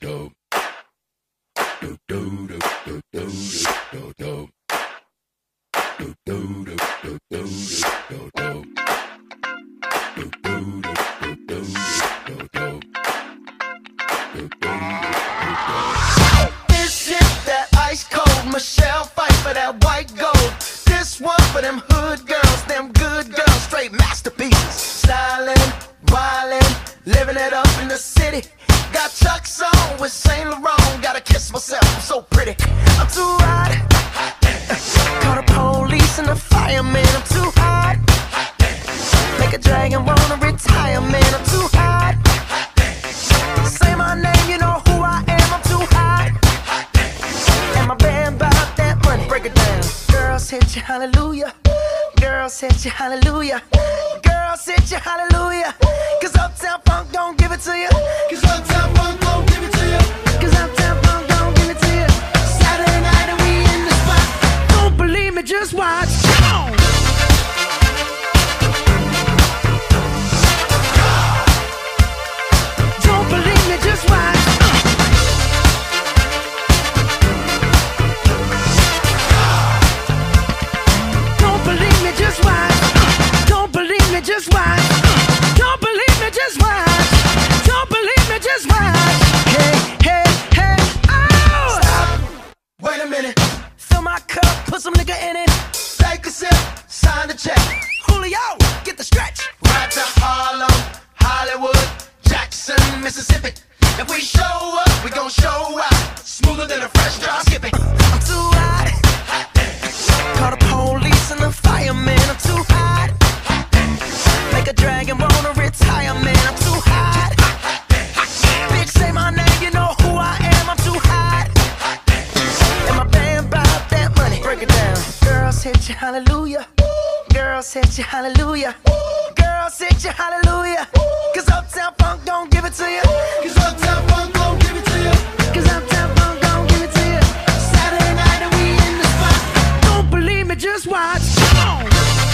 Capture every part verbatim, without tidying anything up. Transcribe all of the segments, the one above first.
This shit that ice cold, Michelle fight for that white gold. This one for them hood girls, them good girls, straight masterpieces. Stylin', wildin', living it up in the city. Got Chuck's on with Saint Laurent, gotta kiss myself, I'm so pretty. I'm too hot. Call the police and the fireman, I'm too hot. Make a dragon wanna retire, man, I'm too hot. Say my name, you know who I am, I'm too hot. And my band bought that money, break it down. Girls hit you, hallelujah. Girls hit you, hallelujah. Girls hit you, hallelujah. Cause Uptown Funk don't give it to you. Cause Uptown Funk don't give it to you. Cause Uptown Funk don't give it to you. Saturday night and we in the spot. Don't believe me, just watch. Come on. Don't believe me, just watch. Don't believe me, just watch. Don't believe me, just watch. Don't believe me, just watch. Don't believe me, just watch. Hey, hey, hey, oh! Stop. Wait a minute. Fill my cup, put some nigga in it. Take a sip, sign the check. Julio, get the stretch. Right to Harlem, Hollywood, Jackson, Mississippi. If we show up, we gon' show out. Smoother than a fresh drop skipping. I'm too hot. Call the police and the fireman, I'm too hot. Make a dragon wanna retire, man, I'm too hot. Bitch, say my name, you know who I am, I'm too hot. And my band bought that money, break it down. Girls hit you, hallelujah. Girls hit you, hallelujah. Girls hit you, hallelujah. Cause Uptown Funk don't give it to you. Cause Uptown Funk don't give it to you. Cause Uptown Funk don't give it to you. Saturday night and we in the spot. Don't believe me, just watch. Come on.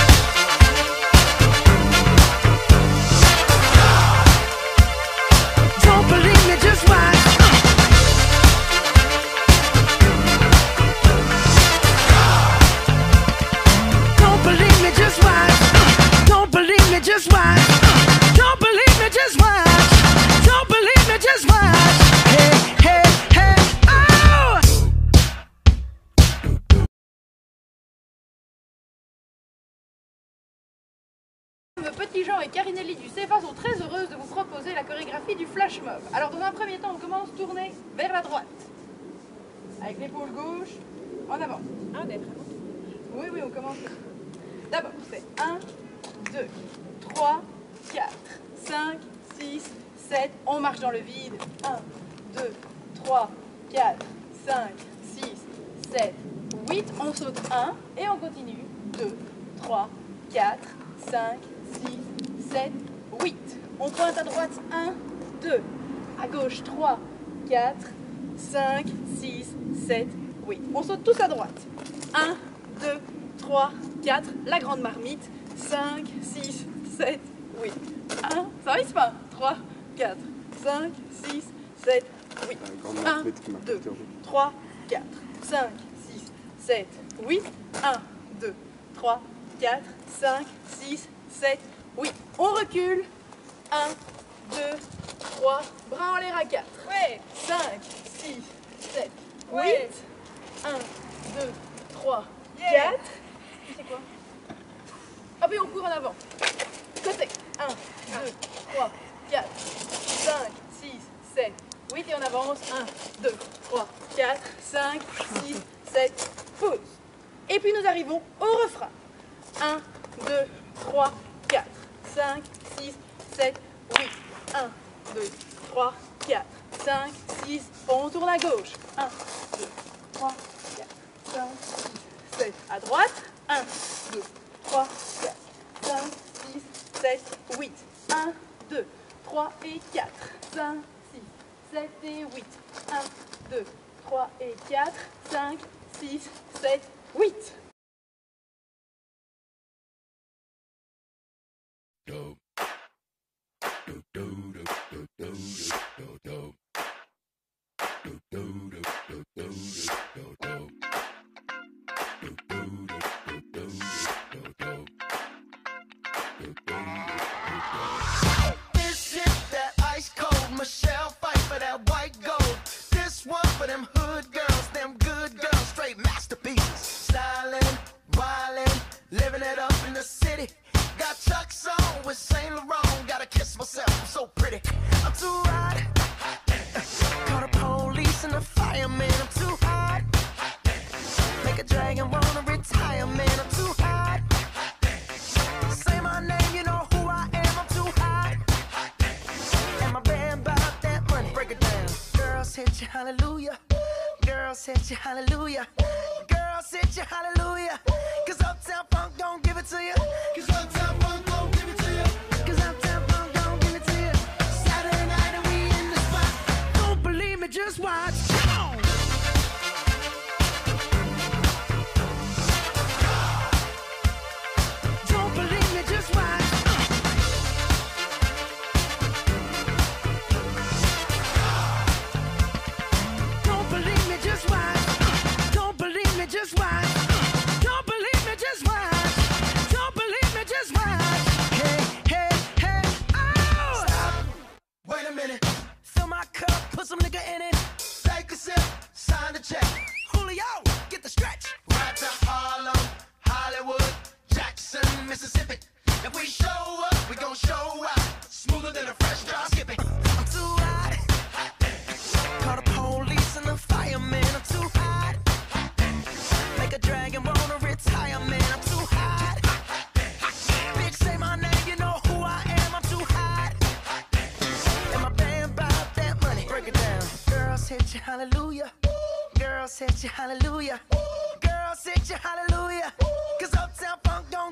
Don't believe me, just watch. Don't believe me, just watch. Don't believe me, just watch. Don't believe me, just watch. Don't believe me, just watch. Hey, hey, hey, oh! Petit Jean et Karinelli du C F A sont très heureuses de vous proposer la chorégraphie du flash mob. Alors dans un premier temps, on commence tourner vers la droite. Avec l'épaule gauche, en avant. Un d'être. Oui, oui, on commence. D'abord, c'est un, deux, trois, quatre, cinq, six, sept. On marche dans le vide. un, deux, trois, quatre, cinq, six, sept, huit. On saute un et on continue. deux, trois, quatre, cinq, six, sept, huit. On pointe à droite. un, deux. À gauche. trois, quatre, cinq, six, sept, huit. On saute tous à droite. un, deux, trois, quatre. La grande marmite. cinq, six, sept, huit. un. Ça risque pas. trois, quatre, cinq, six, sept, huit. un, deux, trois, quatre, cinq, six, sept, huit. un, deux, trois, quatre, cinq, six, sept, huit. On recule. un, deux, trois. Bras en l'air à quatre. Ouais. cinq, six, sept, huit. un, deux, trois, quatre. C'est quoi? Hop, et on court en avant. Côté. un, deux, trois, quatre, cinq, six, sept, huit. Et on avance. un, deux, trois, quatre, cinq, six, sept. Pause. Et puis nous arrivons au refrain. un, deux, trois, quatre, cinq, six, sept, huit. un, deux, trois, quatre, cinq, six. On tourne à gauche. un, deux, trois, quatre, cinq, six, sept. À droite. un, deux, trois, quatre, cinq, six, sept, huit. un, deux, trois et quatre. cinq, six, sept et huit. un, deux, trois et quatre. cinq, six, sept, huit. I'm too hot. Call the police and the fireman, I'm too hot. Make a dragon wanna retire, man, I'm too hot. Say my name, you know who I am, I'm too hot. And my band bought that money, break it down. Girls hit you, hallelujah. Girls hit you, hallelujah. Girls hit you, hallelujah. Cause Uptown Funk don't give it to you. Cause Uptown Funk don't give it to you. Cause Uptown Funk don't give it to you. Saturday night and we in the spot. Don't believe me, just watch. Come on. Don't believe me, just watch. Don't believe me, just watch. Don't believe me, just watch. Don't believe me, just watch. Don't believe me, just watch. Hey, hey, hey, oh! Stop. Wait a minute. Fill my cup, put some nigga in it. Take a sip, sign the check. Julio, get the stretch. Right to Harlem, Hollywood, Jackson, Mississippi. If we show up, we gon' show out. Smoother than a fresh drop skipping. I'm too hot. Call the police and the fireman, I'm too hot. Make a dragon wanna retire, man, I'm too hot. Bitch, say my name, you know who I am, I'm too hot. And my band bought that money, break it down. Girls hit you, hallelujah. Girls hit you, hallelujah. Girls hit you, hallelujah. Cause Uptown Funk don't